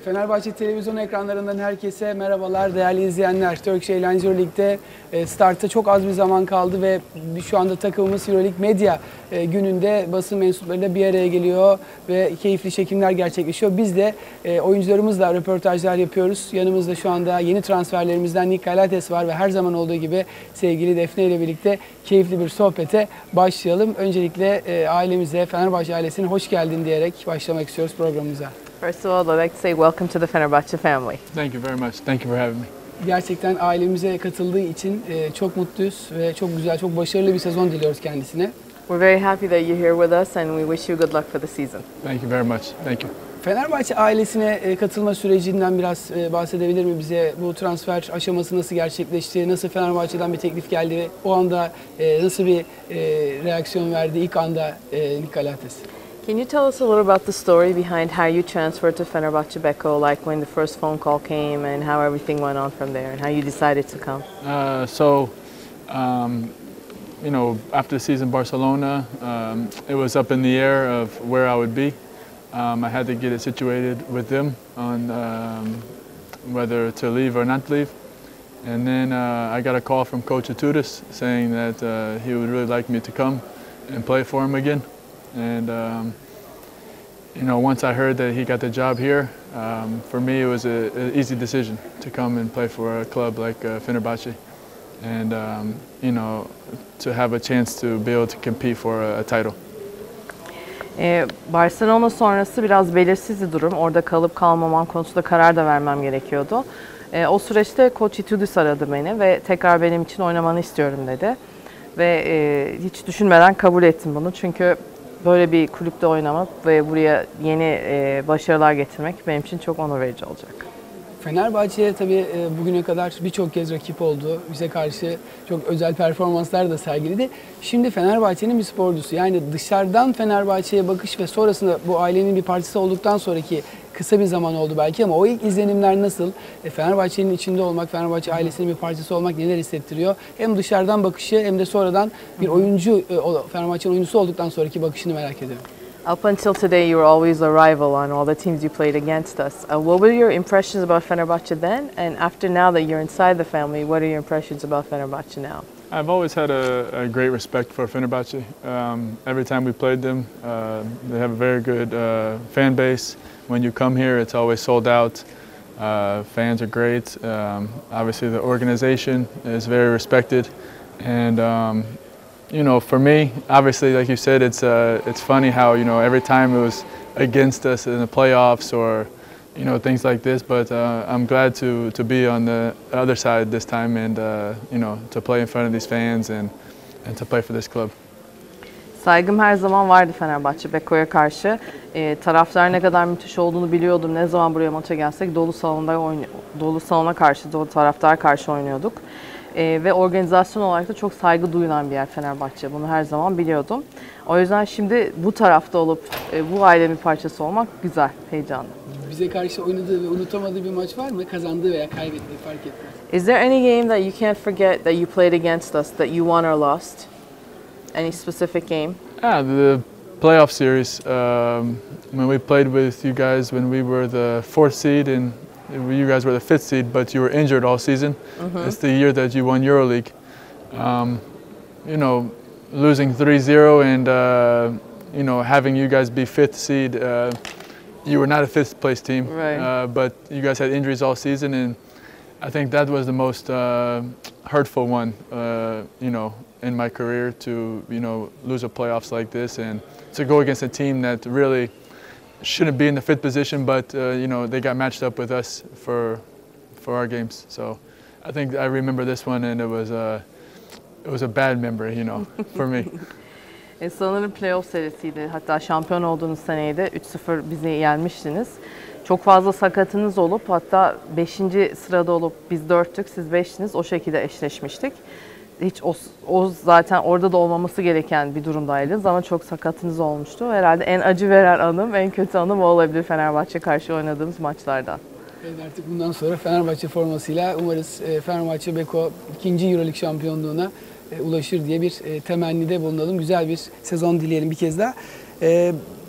Fenerbahçe televizyon ekranlarından herkese merhabalar değerli izleyenler. Turkish Eğlence Euroleague'de starta çok az bir zaman kaldı ve şu anda takımımız Euroleague Medya gününde basın mensuplarıyla bir araya geliyor ve keyifli çekimler gerçekleşiyor. Biz de oyuncularımızla röportajlar yapıyoruz. Yanımızda şu anda yeni transferlerimizden Nick Galates var ve her zaman olduğu gibi sevgili Defne ile birlikte keyifli bir sohbete başlayalım. Öncelikle ailemize, Fenerbahçe ailesine hoş geldin diyerek başlamak istiyoruz programımıza. First of all, I'd like to say welcome to the Fenerbahçe family. Thank you very much. Thank you for having me. Gerçekten ailemize katıldığı için çok mutluyuz ve çok güzel, çok başarılı bir sezon diliyoruz kendisine. We're very happy that you're here with us and we wish you good luck for the season. Thank you very much. Thank you. Fenerbahçe ailesine katılma sürecinden biraz bahsedebilir mi bize? Bu transfer aşaması nasıl gerçekleşti? Nasıl Fenerbahçe'den bir teklif geldi ve o anda nasıl bir reaksiyon verdi ilk anda Nick Galates? Can you tell us a little about the story behind how you transferred to Fenerbahçe Beko, like when the first phone call came and how everything went on from there and how you decided to come? You know, after the season Barcelona, it was up in the air of where I would be. I had to get it situated with them on whether to leave or not leave. And then I got a call from Coach Atutis saying that he would really like me to come and play for him again. And you know, once I heard that he got the job here, for me it was an easy decision to come and play for a club like Fenerbahçe, and you know, to have a chance to be able to compete for a title. Barcelona sonrası biraz belirsizdi durum. Orada kalıp kalmamam konusunda karar da vermem gerekiyordu. O süreçte Coach Itudiz aradı beni ve tekrar benim için oynamanı istiyorum dedi. Ve hiç düşünmeden kabul ettim bunu çünkü böyle bir kulüpte oynamak ve buraya yeni başarılar getirmek benim için çok onur verici olacak. Fenerbahçe tabii bugüne kadar birçok kez rakip oldu. Bize karşı çok özel performanslar da sergiledi. Şimdi Fenerbahçe'nin bir sporcusu. Yani dışarıdan Fenerbahçe'ye bakış ve sonrasında bu ailenin bir parçası olduktan sonraki kısa bir zaman oldu belki ama o ilk izlenimler nasıl? Fenerbahçe'nin içinde olmak, Fenerbahçe ailesinin bir parçası olmak neler hissettiriyor? Hem dışarıdan bakışı hem de sonradan bir oyuncu, Fenerbahçe'nin oyuncusu olduktan sonraki bakışını merak ediyorum. Up until today, you were always a rival on all the teams you played against us. What were your impressions about Fenerbahçe then? And after now that you're inside the family, what are your impressions about Fenerbahçe now? I've always had a great respect for Fenerbahçe. Every time we played them, they have a very good fan base. When you come here, it's always sold out. Fans are great. Obviously, the organization is very respected, and you know, for me, obviously, like you said, it's funny how, you know, every time it was against us in the playoffs or, you know, things like this. But I'm glad to be on the other side this time and you know, to play in front of these fans and to play for this club. Saygım her zaman vardı Fenerbahçe Beko'ya karşı. Taraftar ne kadar müthiş olduğunu biliyordum. Ne zaman buraya maça gelsek dolu salona karşı, dolu taraftara karşı oynuyorduk. Ve organizasyon olarak da çok saygı duyulan bir yer Fenerbahçe. Bunu her zaman biliyordum. O yüzden şimdi bu tarafta olup bu ailenin parçası olmak güzel, heyecanlı. Bize karşı oynadığı ve unutamadığı bir maç var mı? Kazandığı veya kaybettiği fark etmez. Is there any game that you can't forget that you played against us that you won or lost? Any specific game? Yeah, the playoff series. When we played with you guys when we were the 4th seed and you guys were the 5th seed, but you were injured all season. It's the year that you won EuroLeague. You know, losing 3-0 and you know, having you guys be 5th seed. You were not a 5th place team, right. But you guys had injuries all season, and I think that was the most hurtful one. You know, in my career to, you know, lose a playoffs like this and to go against a team that really shouldn't be in the 5th position, but you know, they got matched up with us for our games. So I think I remember this one, and it was a bad memory, you know, for me. Sanırım playoff serisiydi. Hatta şampiyon olduğunuz seneydi. 3-0 bizi yenmiştiniz. Çok fazla sakatınız olup hatta 5. sırada olup biz 4'tük, siz 5'tiniz. O şekilde eşleşmiştik. Hiç o zaten orada da olmaması gereken bir durumdaydınız ama çok sakatınız olmuştu. Herhalde en acı veren anım, en kötü anım o olabilir Fenerbahçe karşı oynadığımız maçlardan. Evet, artık bundan sonra Fenerbahçe formasıyla umarız Fenerbahçe Beko 2. EuroLeague şampiyonluğuna ulaşır diye bir temennide bulunalım. Güzel bir sezon dileyelim bir kez daha.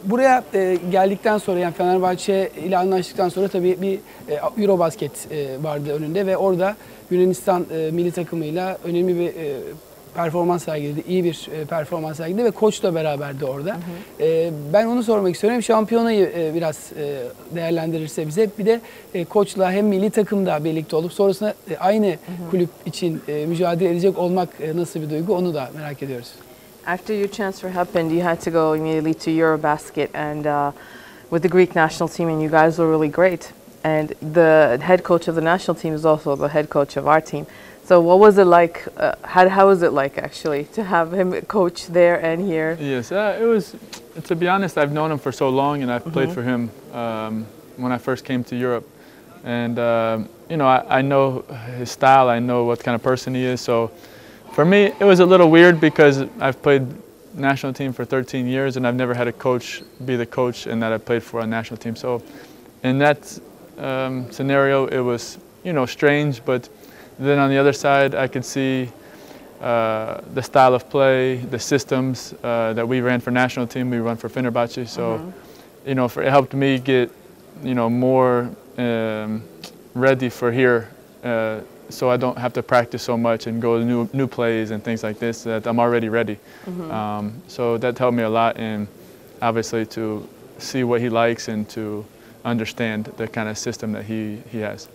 Buraya geldikten sonra yani Fenerbahçe ile anlaştıktan sonra tabii bir Eurobasket vardı önünde ve orada Yunanistan milli takımıyla önemli bir performans sergiledi. İyi bir performans sergiledi ve koçla beraberdi orada. Ben onu sormak istiyorum. Hem şampiyonayı biraz değerlendirirse bize bir de koçla hem milli takımda birlikte olup sonrasında aynı kulüp için mücadele edecek olmak nasıl bir duygu onu da merak ediyoruz. After your transfer happened, you had to go immediately to Eurobasket and with the Greek national team, and you guys were really great. And the head coach of the national team is also the head coach of our team. So what was it like? How was it like actually to have him coach there and here? Yes, it was. To be honest, I've known him for so long, and I've played for him when I first came to Europe. And you know, I know his style. I know what kind of person he is. So for me, it was a little weird because I've played national team for 13 years, and I've never had a coach be the coach, and that I played for a national team. So in that scenario, it was strange, but then on the other side, I could see the style of play, the systems that we ran for national team, we run for Fenerbahce. So, it helped me get, more ready for here, so I don't have to practice so much and go to new plays and things like this. That I'm already ready. So that helped me a lot, and obviously to see what he likes and to understand the kind of system that he has.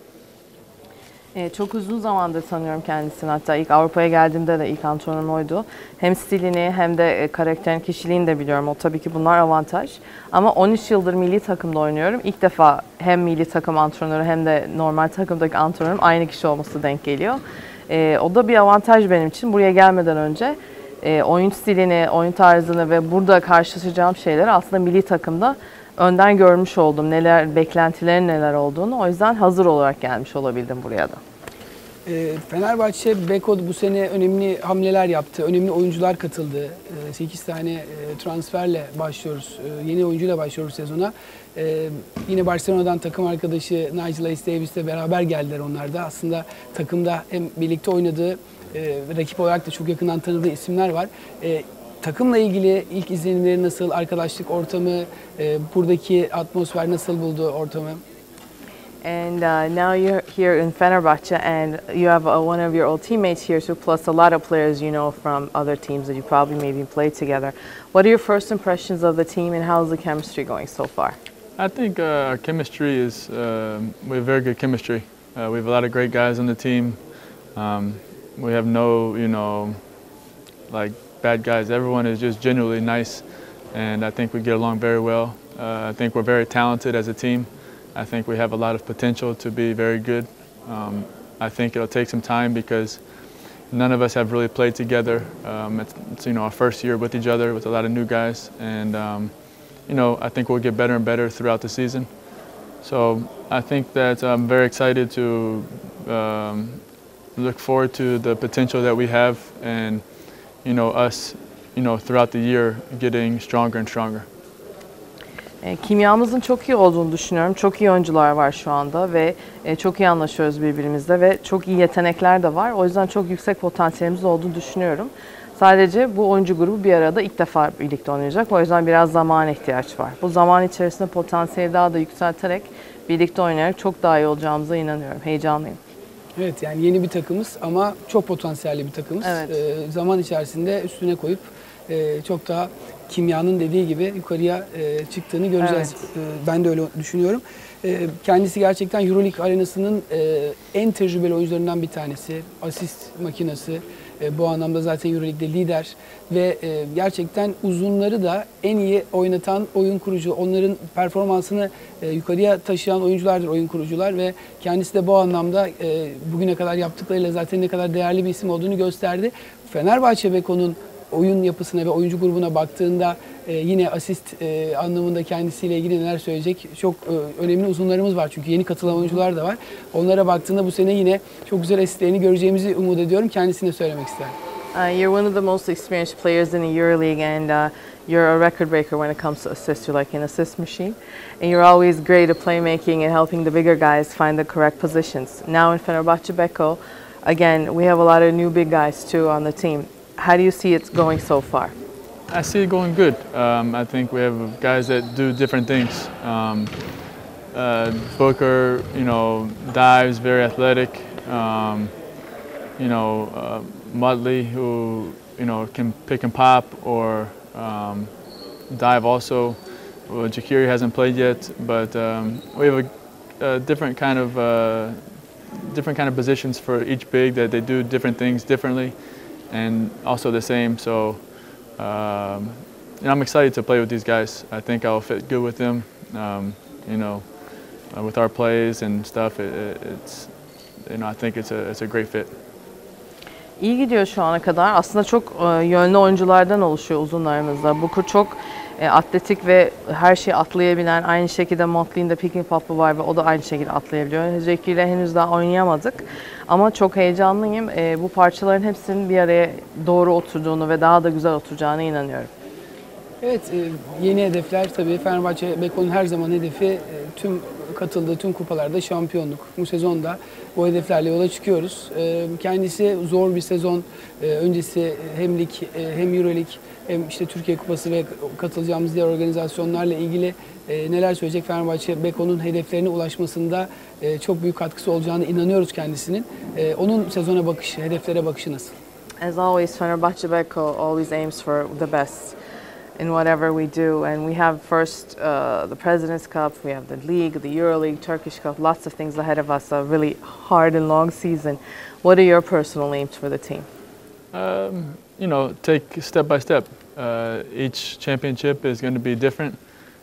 Çok uzun zamandır tanıyorum kendisini. Hatta ilk Avrupa'ya geldiğimde de ilk antrenörüm oydu. Hem stilini hem de karakterini, kişiliğini de biliyorum. O tabii ki bunlar avantaj. Ama 13 yıldır milli takımda oynuyorum. İlk defa hem milli takım antrenörü hem de normal takımdaki antrenörüm aynı kişi olması denk geliyor. O da bir avantaj benim için. Buraya gelmeden önce oyun stilini, oyun tarzını ve burada karşılaşacağım şeyleri aslında milli takımda önden görmüş oldum. Beklentilerin neler olduğunu. O yüzden hazır olarak gelmiş olabildim buraya da. Fenerbahçe Beko bu sene önemli hamleler yaptı. Önemli oyuncular katıldı. 8 tane transferle başlıyoruz. Yeni oyuncuyla başlıyoruz sezona. Yine Barcelona'dan takım arkadaşı Nigel Hayes-Davis'le beraber geldiler onlar da. Aslında takımda hem birlikte oynadığı, rakip olarak da çok yakından tanıdığı isimler var. Takımla ilgili ilk izlenimleri nasıl, arkadaşlık ortamı, buradaki atmosfer nasıl buldu ortamı? And now you're here in Fenerbahce and you have one of your old teammates here too, plus a lot of players you know from other teams that you probably maybe played together. What are your first impressions of the team and how's the chemistry going so far? I think our chemistry is, we have very good chemistry. We have a lot of great guys on the team. We have no, like bad guys. Everyone is just genuinely nice, and I think we get along very well. I think we're very talented as a team. I think we have a lot of potential to be very good. I think it'll take some time because none of us have really played together. It's our first year with each other with a lot of new guys, and I think we'll get better and better throughout the season. So I think that I'm very excited to look forward to the potential that we have, and us, throughout the year getting stronger and stronger. Kimyamızın çok iyi olduğunu düşünüyorum. Çok iyi oyuncular var şu anda ve çok iyi anlaşıyoruz birbirimizle ve çok iyi yetenekler de var. O yüzden çok yüksek potansiyelimiz olduğunu düşünüyorum. Sadece bu oyuncu grubu bir arada ilk defa birlikte oynayacak. O yüzden biraz zamana ihtiyaç var. Bu zaman içerisinde potansiyeli daha da yükselterek birlikte oynayarak çok daha iyi olacağımıza inanıyorum. Heyecanlıyım. Evet, yani yeni bir takımız ama çok potansiyelli bir takımız. Evet. Zaman içerisinde üstüne koyup çok daha kimyanın dediği gibi yukarıya çıktığını göreceğiz. Evet. Ben de öyle düşünüyorum. Kendisi gerçekten Euroleague arenasının en tecrübeli oyuncularından bir tanesi. Asist makinesi. Bu anlamda zaten Euroleague'de lider ve gerçekten uzunları da en iyi oynatan oyun kurucu. Onların performansını yukarıya taşıyan oyunculardır oyun kurucular ve kendisi de bu anlamda bugüne kadar yaptıklarıyla zaten ne kadar değerli bir isim olduğunu gösterdi. Fenerbahçe Beko'nun oyun yapısına ve oyuncu grubuna baktığında yine asist anlamında kendisiyle ilgili neler söyleyecek çok önemli uzunlarımız var. Çünkü yeni katılan oyuncular da var. Onlara baktığında bu sene yine çok güzel asistlerini göreceğimizi umut ediyorum. Kendisine söylemek isterim. You're one of the most experienced players in the EuroLeague and you're a record breaker when it comes to assists. You're like an assist machine. And you're always great at playmaking and helping the bigger guys find the correct positions. Now in Fenerbahce Beko, again, we have a lot of new big guys too on the team. How do you see it going so far? I see it going good. I think we have guys that do different things. Booker, dives, very athletic. Mudley, who can pick and pop or dive also. Well, Jakiri hasn't played yet, but we have a different kind of positions for each big that they do different things differently, and also the same. So I'm excited to play with these guys. I think I'll fit good with them. With our plays and stuff, I think it's a great fit. İyi gidiyor şu ana kadar. Aslında çok yönlü oyunculardan oluşuyor uzunlarımızda. Booker çok atletik ve her şeyi atlayabilen, aynı şekilde Motley'in de picking pop'u var ve o da aynı şekilde atlayabiliyor. Jackie ile henüz daha oynayamadık ama çok heyecanlıyım. Bu parçaların hepsinin bir araya doğru oturduğunu ve daha da güzel oturacağına inanıyorum. Evet, yeni hedefler tabii. Fenerbahçe Beko'nun her zaman hedefi tüm katıldığı tüm kupalarda şampiyonluk. Bu sezon da bu hedeflerle yola çıkıyoruz. Kendisi zor bir sezon öncesi hem lig hem Euroleague hem işte Türkiye Kupası ve katılacağımız diğer organizasyonlarla ilgili neler söyleyecek? Fenerbahçe Beko'nun hedeflerine ulaşmasında çok büyük katkısı olacağına inanıyoruz kendisinin. Onun sezona bakışı, hedeflere bakışı nasıl? As always, Fenerbahçe Beko always aims for the best in whatever we do, and we have first the President's Cup, we have the league, the EuroLeague, Turkish Cup, lots of things ahead of us, a really hard and long season. What are your personal aims for the team? Take step by step. Each championship is going to be different.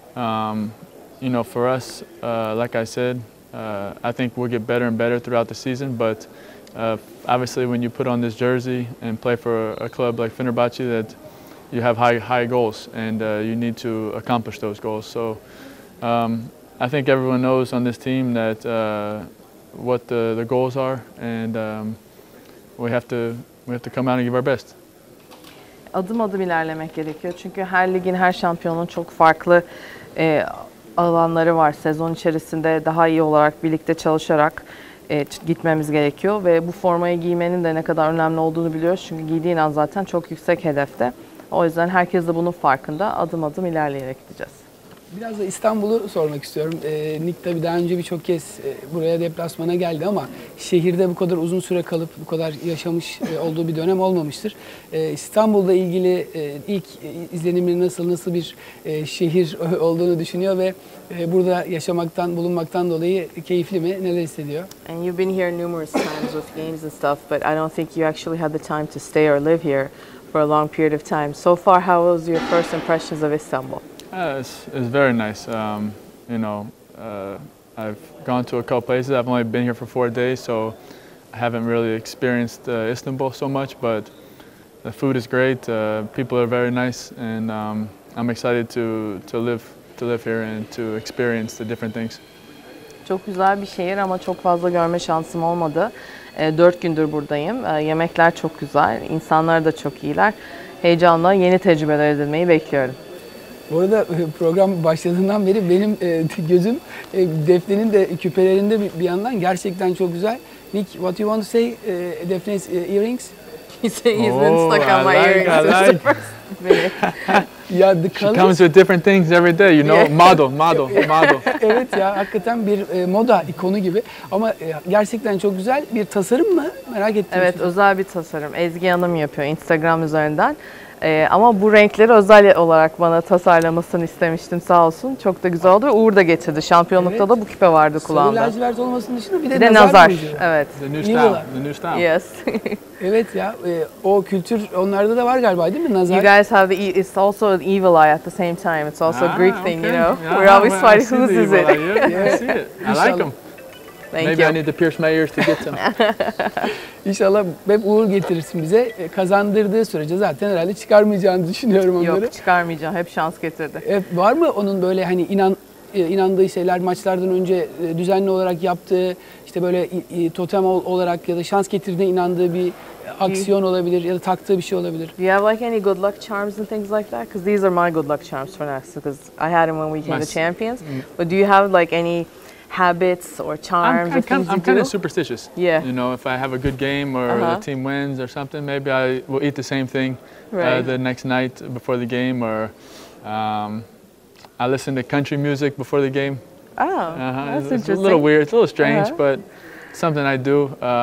For us, like I said, I think we'll get better and better throughout the season, but obviously when you put on this jersey and play for a club like Fenerbahce, that you have high goals, and you need to accomplish those goals. So I think everyone knows on this team that what the goals are, and we have to come out and give our best. Adım adım ilerlemek gerekiyor çünkü her ligin, her şampiyonun çok farklı alanları var. Sezon içerisinde daha iyi olarak birlikte çalışarak gitmemiz gerekiyor ve bu formayı giymenin de ne kadar önemli olduğunu biliyoruz çünkü giydiğin an zaten çok yüksek hedefte. O yüzden herkes de bunun farkında. Adım adım ilerleyerek gideceğiz. Biraz da İstanbul'u sormak istiyorum. Nick tabii daha önce birçok kez buraya deplasmana geldi ama şehirde bu kadar uzun süre kalıp bu kadar yaşamış olduğu bir dönem olmamıştır. İstanbul'la ilgili ilk izlenimleri nasıl bir şehir olduğunu düşünüyor ve burada yaşamaktan, bulunmaktan dolayı keyifli mi? Neler hissediyor? And you've been here numerous times with games and stuff, but I don't think you actually had the time to stay or live here for a long period of time. So far, how was your first impressions of Istanbul? It's very nice. I've gone to a couple places. I've only been here for 4 days, so I haven't really experienced Istanbul so much. But the food is great. People are very nice, and I'm excited to live here and to experience the different things. Çok güzel bir şehir ama çok fazla görme şansım olmadı. 4 gündür buradayım. Yemekler çok güzel, insanlar da çok iyiler. Heyecanla yeni tecrübeler edinmeyi bekliyorum. Bu arada program başladığından beri benim gözüm Defne'nin de küpelerinde bir yandan gerçekten çok güzel. Nick, what you want to say? Defne's earrings? He's been stuck on my earrings. Ya the She comes with different things every day, model. Evet ya, hakikaten bir moda ikonu gibi ama gerçekten çok güzel bir tasarım mı? Merak ettim. Evet, özel bir tasarım. Ezgi Hanım yapıyor Instagram üzerinden. Ama bu renkleri özel olarak bana tasarlamasını istemiştim, sağ olsun. Çok da güzel oldu ve Uğur da getirdi. Şampiyonlukta Evet. da bu küpe vardı Sarı kulağında. lacivert olmasının dışında bir Bir de de nazar nazar. boncuğu. Evet. The new Nivola. style. The new style. Yes. Evet ya, o kültür onlarda da var galiba değil mi? Nazar. You guys have it's also an evil eye at the same time. It's also a Greek thing, you know. Yeah, We're always I fighting see whose the is evil it. eye, yeah, I see it. I like them. Thank Maybe you. I need to pierce my ears to get them. İnşallah hep uğur getirirsin bize. Kazandırdığı sürece zaten herhalde çıkarmayacağını düşünüyorum onları. Yok, çıkarmayacağım. Hep şans getirdi. Var mı onun böyle hani inandığı şeyler, maçlardan önce düzenli olarak yaptığı, işte böyle totem olarak ya da şans getirdiğine inandığı bir aksiyon olabilir ya da taktığı bir şey olabilir? Do you have like any good luck charms and things like that? Because these are my good luck charms for next. Because I had them when we became the champions. But do you have like any habits or charms or things you I'm do? kind of superstitious. Yeah. You know, if I have a good game or the team wins or something, maybe I will eat the same thing Right. the next night before the game, or I listen to country music before the game. Oh, that's It's interesting. a little weird, it's a little strange, Uh-huh. but something I do.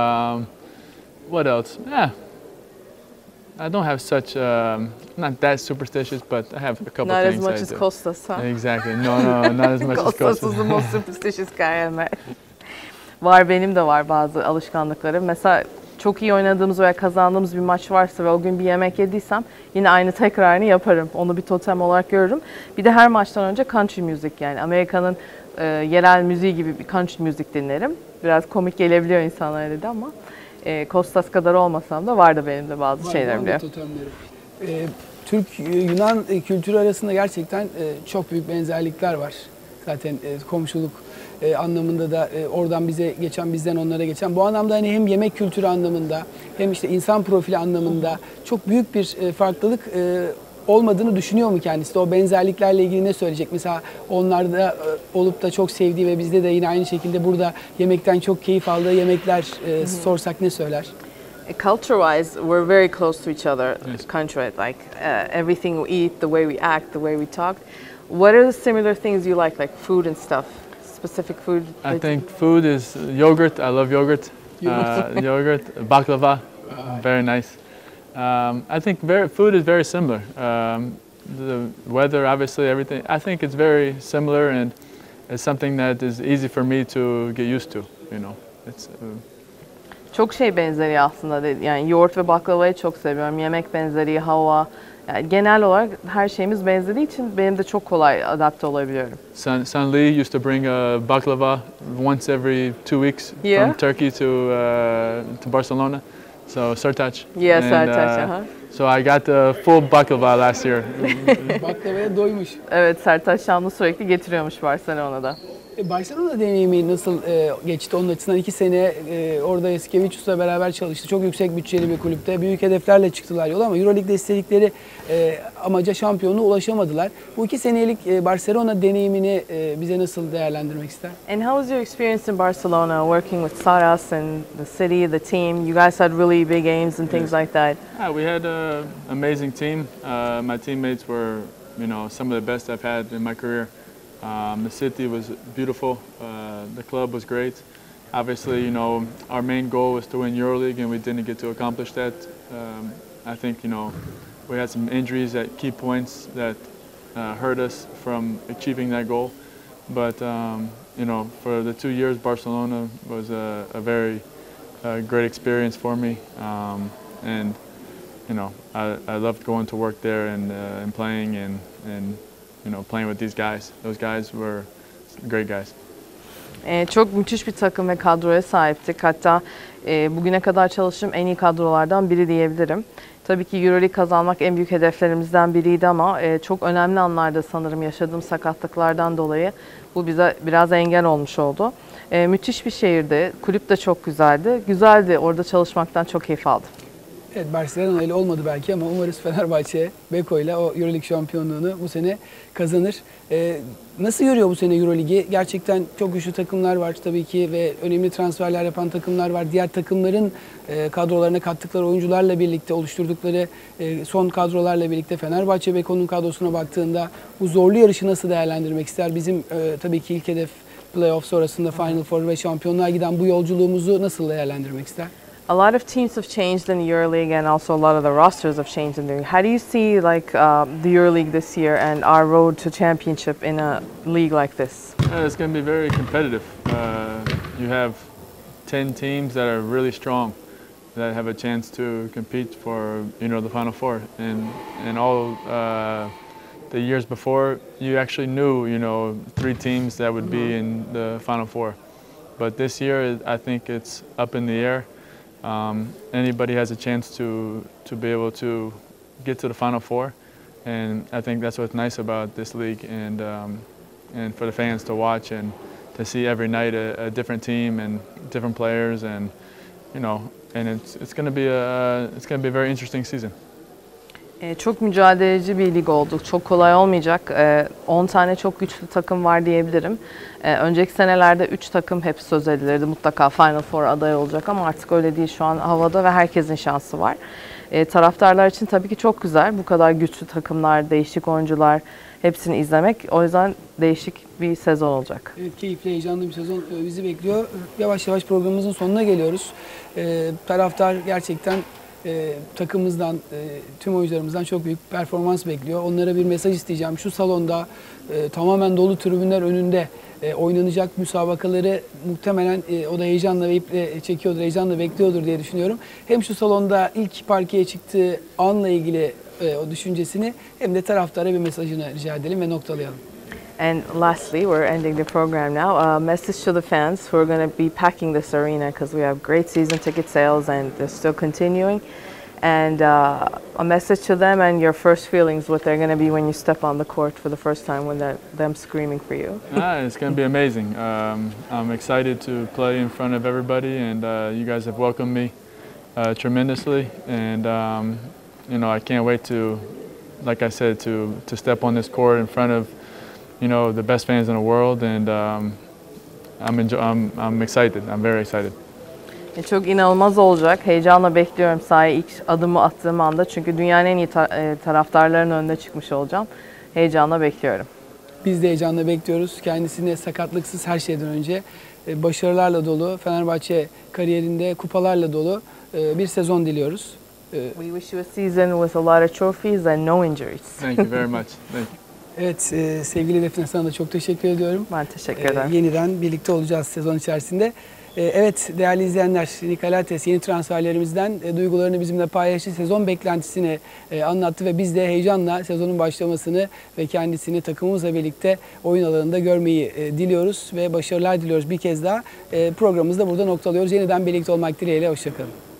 What else? Yeah. I don't have such, not that superstitious, but I have a couple Not as things much I as do. Costas, huh? Exactly. No, not as much as Costas Costas. is the most superstitious guy I met. Var, benim de var bazı alışkanlıklarım. Mesela çok iyi oynadığımız veya kazandığımız bir maç varsa ve o gün bir yemek yediysem yine aynı tekrarını yaparım. Onu bir totem olarak görürüm. Bir de her maçtan önce country music, yani Amerika'nın yerel müziği gibi bir country music dinlerim. Biraz komik gelebiliyor insanlara dedi ama Kostas kadar olmasam da var da benim de bazı şeylerim diyor. Türk-Yunan kültürü arasında gerçekten çok büyük benzerlikler var. Zaten komşuluk anlamında da oradan bize geçen, bizden onlara geçen. Bu anlamda hani hem yemek kültürü anlamında hem işte insan profili anlamında çok büyük bir farklılık olmadığını düşünüyor mu kendisi de? O benzerliklerle ilgili ne söyleyecek? Mesela onlarda olup da çok sevdiği ve bizde de yine aynı şekilde burada yemekten çok keyif aldığı yemekler sorsak ne söyler? Culture-wise, we're very close to each other. Yes. Country, like everything we eat, the way we act, the way we talk. What are the similar things you like food and stuff? Specific food? I think food is yogurt. I love yogurt. Yogurt, baklava, very nice. I think food is very similar. The weather, obviously, everything. I think it's very similar, and it's something that is easy for me to get used to. You know, it's. Çok şey benzeri aslında. Yani yoğurt ve baklavayı çok seviyorum. Yemek benzeri, hava. Yani genel olarak her şeyimiz benzediği için benim de çok kolay adapte olabiliyorum. San Lee used to bring a baklava once every 2 weeks Yeah. from Turkey to Barcelona. So Sertaç. Yeah, And, Sertaç, So I got the full baklava last year. Baklavaya doymuş. Evet, Sertaç Şamlı sürekli getiriyormuş Barcelona'da. Barcelona deneyimi nasıl geçti onun açısından? 2 sene orada Yasikevicius'la beraber çalıştı. Çok yüksek bütçeli bir kulüpte. Büyük hedeflerle çıktılar yola ama Euroleague'de istedikleri amaca, şampiyonluğa ulaşamadılar. Bu 2 senelik Barcelona deneyimini bize nasıl değerlendirmek ister? And how was your experience in Barcelona working with Saras and the city, the team? You guys had really big games and things like that. Yeah, we had an amazing team. My teammates were, some of the best I've had in my career. The city was beautiful. The club was great. Obviously, our main goal was to win EuroLeague, and we didn't get to accomplish that. I think, we had some injuries at key points that hurt us from achieving that goal. But, for the 2 years, Barcelona was a very great experience for me. And, I loved going to work there and playing and playing with these guys. Those guys were great guys. Çok müthiş bir takım ve kadroya sahiptik. Hatta bugüne kadar çalıştığım en iyi kadrolardan biri diyebilirim. Tabii ki EuroLeague kazanmak en büyük hedeflerimizden biriydi ama çok önemli anlarda sanırım yaşadığım sakatlıklardan dolayı bu bize biraz engel olmuş oldu. Müthiş bir şehirdi. Kulüp de çok güzeldi. Güzeldi. Orada çalışmaktan çok keyif aldım. Evet, Barcelona öyle olmadı belki ama umarız Fenerbahçe Beko ile o EuroLeague şampiyonluğunu bu sene kazanır. Nasıl görüyor bu sene EuroLeague'i? Gerçekten çok güçlü takımlar var tabii ki ve önemli transferler yapan takımlar var. Diğer takımların kadrolarına kattıkları oyuncularla birlikte oluşturdukları son kadrolarla birlikte Fenerbahçe Beko'nun kadrosuna baktığında bu zorlu yarışı nasıl değerlendirmek ister? Bizim tabii ki ilk hedef playoff sonrasında Final Four ve şampiyonluğa giden bu yolculuğumuzu nasıl değerlendirmek ister? A lot of teams have changed in the EuroLeague, and also a lot of the rosters have changed in the league. How do you see the EuroLeague this year and our road to championship in a league like this? It's going to be very competitive. You have 10 teams that are really strong, that have a chance to compete for the Final Four. And all the years before, you actually knew 3 teams that would be in the Final Four. But this year, I think it's up in the air. Anybody has a chance to be able to get to the Final Four, and I think that's what's nice about this league, and for the fans to watch and to see every night a different team and different players, and and it's going to be a very interesting season. Çok mücadeleci bir lig olduk. Çok kolay olmayacak. 10 tane çok güçlü takım var diyebilirim. Önceki senelerde 3 takım hep söz edilirdi. Mutlaka Final Four aday olacak ama artık öyle değil. Şu an havada ve herkesin şansı var. Taraftarlar için tabii ki çok güzel. Bu kadar güçlü takımlar, değişik oyuncular hepsini izlemek. O yüzden değişik bir sezon olacak. Evet, keyifli, heyecanlı bir sezon bizi bekliyor. Yavaş yavaş programımızın sonuna geliyoruz. Taraftar gerçekten takımımızdan, tüm oyuncularımızdan çok büyük performans bekliyor. Onlara bir mesaj isteyeceğim. Şu salonda tamamen dolu tribünler önünde oynanacak müsabakaları muhtemelen o da heyecanla ve iple çekiyordur, heyecanla bekliyordur diye düşünüyorum. Hem şu salonda ilk parkeye çıktığı anla ilgili o düşüncesini hem de taraftara bir mesajını rica edelim ve noktalayalım. And lastly, we're ending the program now. A message to the fans who are going to be packing this arena because we have great season ticket sales and they're still continuing. And a message to them and your first feelings, what they're going to be when you step on the court for the first time when they're them screaming for you. It's going to be amazing. I'm excited to play in front of everybody, and you guys have welcomed me tremendously. And you know, I can't wait to, like I said, to step on this court in front of, you know, the best fans in the world. And I'm excited. I'm very excited. Çok inanılmaz olacak. Heyecanla bekliyorum sahaya ilk adımı attığım anda. Çünkü dünyanın en iyi taraftarlarının önüne çıkmış olacağım. Heyecanla bekliyorum. Biz de heyecanla bekliyoruz. Kendisine sakatlıksız her şeyden önce başarılarla dolu, Fenerbahçe kariyerinde kupalarla dolu bir sezon diliyoruz. We wish you a season with a lot of trophies and no injuries. Thank you very much. Thank you. Evet, sevgili Defne, sana da çok teşekkür ediyorum. Ben teşekkür ederim. Yeniden birlikte olacağız sezon içerisinde. Evet, değerli izleyenler, Nikolates yeni transferlerimizden duygularını bizimle paylaştı. Sezon beklentisini anlattı ve biz de heyecanla sezonun başlamasını ve kendisini takımımızla birlikte oyun alanında görmeyi diliyoruz ve başarılar diliyoruz bir kez daha. Programımızı da burada noktalıyoruz. Yeniden birlikte olmak dileğiyle, hoşçakalın.